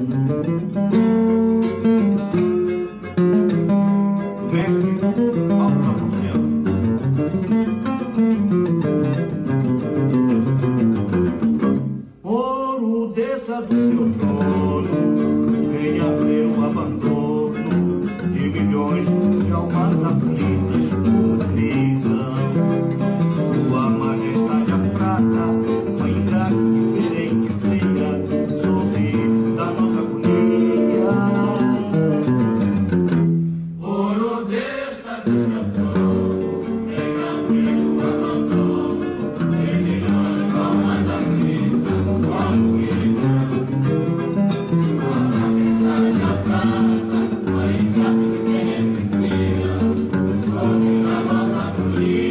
Ouro, desça do seu trono, venha ver o abandono de milhões de almas aflitas como gritam. Sua majestade a prata, mãe ingrata, indiferente, fria, sorri da nossa agonia. Ouro, desça do seu trono, venha ver o abandono de milhões de almas aflitas como gritam. Sua majestade a prata, mãe ingrata, indiferente, fria, sorri da nossa agonia.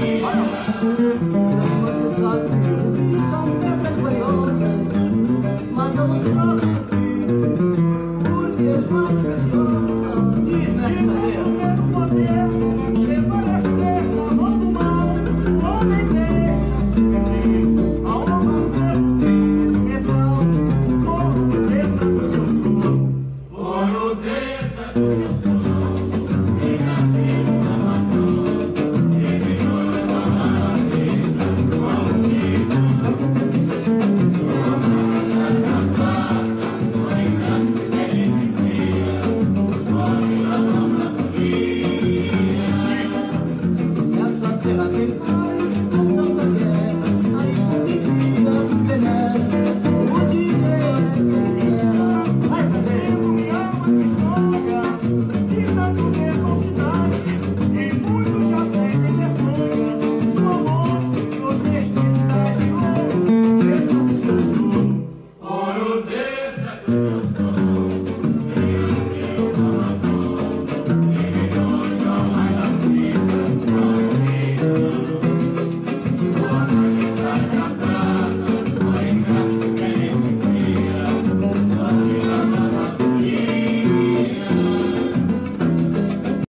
Mandamos troca por ti, porque és mais preciosa. E quero poder prevalecer na mão do mal. O homem deixa-se perder, a honra pelo fim é tal. Ouro, desça do seu trono, ouro, desça do seu trono, venha ver o abandono de milhões de almas aflitas como gritam. Sua majestade a prata, mãe ingrata, indiferente, fria, sorri da nossa agonia. essa terra sem paz, com tanta guerra, ainda me vidas temer. O dinheiro é quem era. Ai, tempo minha alma história, de tanto velocidade, e muitos já sentem vergonha do amor e honestidade. Ouro, desça do seu trono, ouro, desça do seu trono.